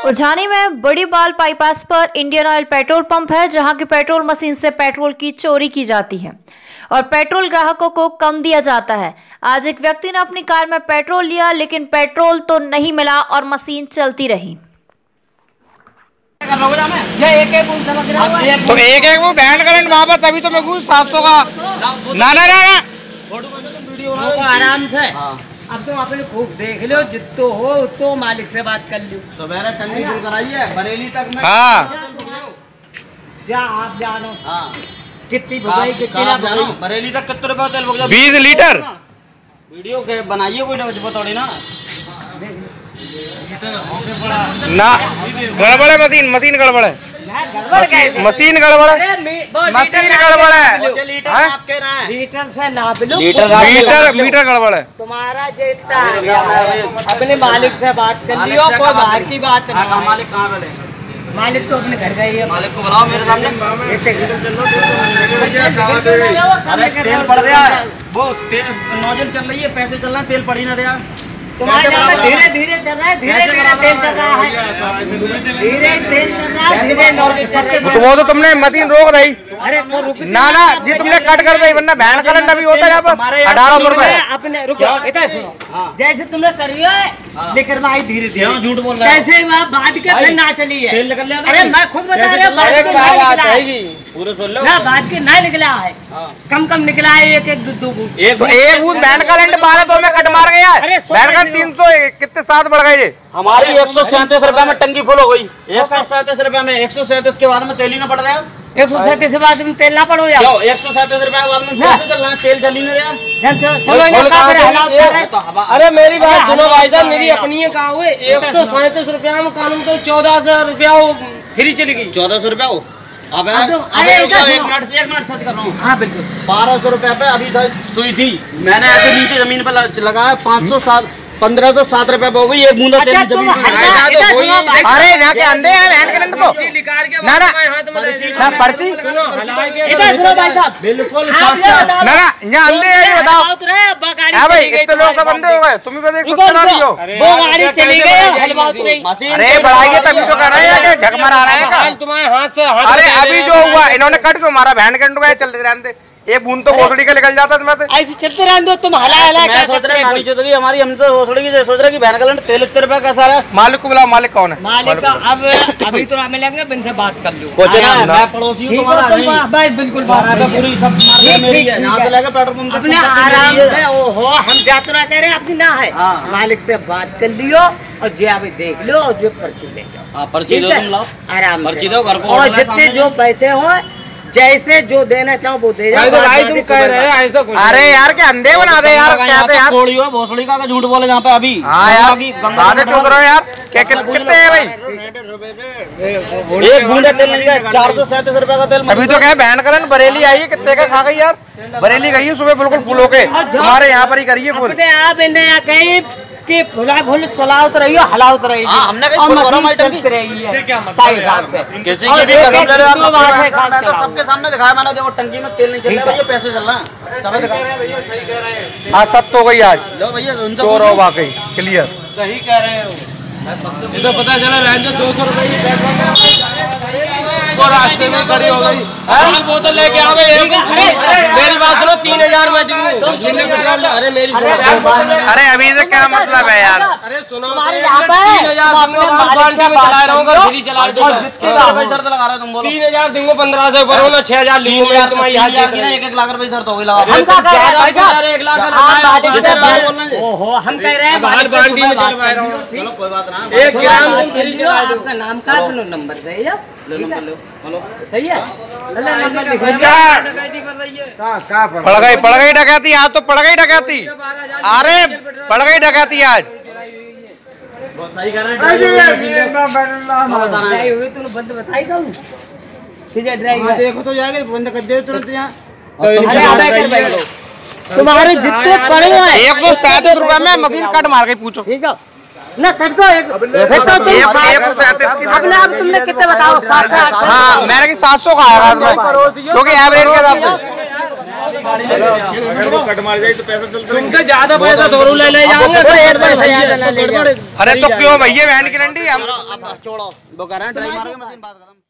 उझानी में बड़ी बाल बाईपास पर इंडियन ऑयल पेट्रोल पंप है, जहां की पेट्रोल मशीन से पेट्रोल की चोरी की जाती है और पेट्रोल ग्राहकों को कम दिया जाता है। आज एक व्यक्ति ने अपनी कार में पेट्रोल लिया, लेकिन पेट्रोल तो नहीं मिला और मशीन चलती रही। तो एक वो बैंड करंट वहाँ पर, तभी तो मैं पूछ 700 का ना आराम से। अब तुम अपने खूब देख लो, जितो हो तो मालिक से बात कर लो। सवेरे टंकी फुल कराई है बरेली तक में। हाँ जा आप जानो। हाँ कितनी भगाई कितनी ना भगाई। बरेली तक कितने रुपए तेल भग 20 लीटर। वीडियो के बनाइए कोई ना थोड़ी ना गड़बड़ है, मशीन गड़बड़ है, मशीन गड़बड़ है, मशीन गड़बड़ है। लीटर से नाप लो, मीटर गड़बड़ है। तुम्हारा जितना अपने मालिक से बात कर लियो, कोई बाहर की बात नहीं। मालिक कहाँ पे? मालिक तो अपने घर गए है। मालिक को बुलाओ मेरे सामने। अरे तेल पड़ रहा है, वो नोजल चल रही है, पैसे चल रहे हैं, तेल पड़ ही ना रहा। तुम्हारे धीरे धीरे चल रहा है, धीरे धीरे तेल चल रहा है, धीरे तेल चल रहा है, धीरे नोजल चल रहा है। तो वो तो तुमने मशीन रोक दी। अरे तो रुक ना जी तुमने कट कर दी, वरना बैंड करंट अभी होता है यहाँ पर 1800 रुपए। अपने रुको, इधर सुनो। जैसे तुमने करियो लेकर भाई धीरे धीरे झूठ बोल रहा है। कैसे वहाँ बाद के फिर ना चली है। तेल निकल जाता है। अरे मैं खुद बता रहा हूँ, बाद के ना निकला है। पूरे सुन लो ना बाद के ना निकला है, कम निकला है, एक दो बूंद। एक बूंद बैंड करंट 1200 में कट मार गया है। बैंड करंट 300 कितने 7 बढ़ गए। हमारी 137 रुपए में टंकी फुल हो गई। 137 रुपए में 137 के बाद में तेल ही ना पड़ रहा है। 137 के बाद में तेल ना पड़ो यार। 137 रुपए के बाद में पैसे चल रहा है, तेल चल ही नहीं रहा। चलो अरे मेरी बात सुनो भाई साहब, मेरी अपनी है। कहा हुए 137 रुपया में कानून तो 1400 रुपया फ्री चली गई। 1400 रुपया हो। अब एक मिनट सच कर रहा हूँ। हाँ बिल्कुल 1200 रुपए पे अभी सुई थी, मैंने ऐसे नीचे जमीन पे लगाया 1507 रुपए पे हो गई एक बूंदा तेल जमीन पे। अरे यहाँ के अंधे हैं बैंड करंट को। ना ना पर्ची बिल्कुल ना यहाँ अंधे हैं, ये बताओ। हाँ भाई इतने लोग का बंदे हो गए, तुम भी बस 117 हो। वो गाड़ी चली गई। अरे बढ़ाइए तभी तो कर रहे हैं, झक मरा रहे हैं। तुम्हारे हाथ से अरे अभी जो हुआ इन्होंने कट क्यों मारा? बैंड करंट को चलते रहते, एक बूंद तो घोसड़ी का निकल जाता तुम्हें। ऐसे चलते रहने दो, तुम हला मैं सोच रहा हूँ हमारी, हम तो घोसड़ी की सोच रहे कि बहन का तेल 70 रुपए का सारा। मालिक को बुलाओ, मालिक कौन है? मालिक का अब अभी तो मिलेंगे, इनसे बात कर लो। कुछ ना मैं पड़ोसी हूँ तुम्हारा। भाई बिल्कुल पूरी सब यहाँ से लेकर पेट्रोल पंप अपने आराम से। ओहो हम जाते ना कह रहे अपनी ना है। मालिक से बात कर लियो और जो अभी देख लो और जो पर्ची ले जाओ। पर्ची दो, तुम लाओ आराम पर्ची दो घर को। और जितने जो पैसे हो, जैसे जो देना चाहो वो दे जाओ। भाई तुम कह रहे हो ऐसा कुछ। अरे यार क्या अंधे बना दे यार, कहते यार भोसड़ी का झूठ बोले यहाँ पे अभी। हाँ यार आधे चौध रहे यार। क्या कितने हैं भाई? एक बूंदा तेल नहीं है, 437 रुपए का तेल। अभी तो क्या बैंड करंट बरेली आई है, कितने का खा गई यार? बरेली गई है सुबह बिल्कुल फुल होके, तुम्हारे यहाँ पर ही करिए फुल। आप इन्हें कहीं कि भूल चलाओ तो रही हो, हलाओ तो रही हो। हमने चलती रही है किसी की भी कसम ले रहे हो आप। सबके सामने दिखाया मैंने, देखो टंकी में तेल नहीं चल रहा है, पैसे चल रहा है, सब दिखा। हाँ सब तो गई आज। लो भैया चोर हो वाकई क्लियर। सही कह रहे हो। ये तो पता चला रेंजर 200 रुपए तो रास्ते में खड़ी हो गई। बोतल लेके आ गए। मेरी बात सुनो, 3000 में दूंगा। अरे मेरी अरे अभी से क्या मतलब है यार? अरे सुनो 3000 दूंगा, फ्री चला दूंगा। 3000 दूंगा, 1500 भरो ना, 6000 लूंगा तुम्हारी। 1 लाख रुपए शर्त हो गई लगा। 1 लाख हम कह रहे हैं बाल्टी में चलवा रहा हूँ। चलो कोई बात ना। 1 ग्राम तुम फ्री चला दो। आपका नाम का नंबर दे जाओ। सही है। पड़ गई डकैती आज, तो पड़ गई डकैती। अरे पड़ गई डकैती आज। सही कह रहे हैं। बंद बताई दो। देखो तो जाएगा बंद कर दे तुरंत यहाँ। तुम्हारे जितने पड़े हुए 137 रुपए में मशीन कट मार गई, पूछो। ठीक है ना, कट दो। 137 की। अपने आप तुमने कितने बताओ? 700। हाँ मैंने 700 का आया क्योंकि एवरेज के हिसाब से। अगर वो कट मार जाए तो पैसा चलता है। तुमसे ज्यादा पैसा दोनों ले जाएंगे। अरे तो क्यों भैया वैन की डंडी हम छोड़ो वो कह रहे हैं ड्राइव मार के मशीन बात खत्म।